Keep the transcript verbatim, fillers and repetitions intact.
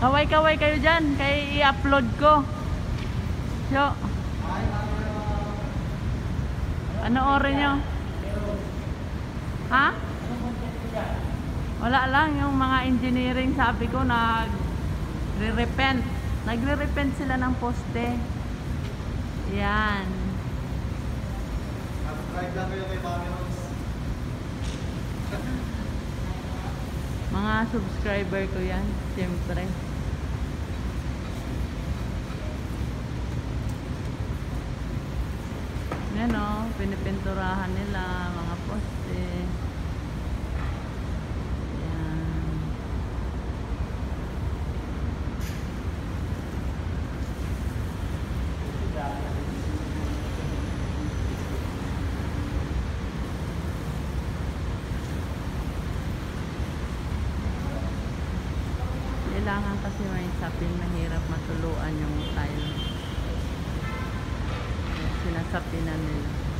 Kaway-kaway kayo dyan. Kaya i-upload ko. So, ano oras nyo? Ha? Wala lang. Yung mga engineering sabi ko nag-re-repent. Nagre-repent sila ng poste. Yan. Subscribe lang kayo kay Mami Rose. Mga subscriber ko yan. Siyempre. Yan o. Pinipinturahan nila. Mga poste. Kailangan kasi may sapin, mahirap matuluan yung tile. Sinasapinan nila.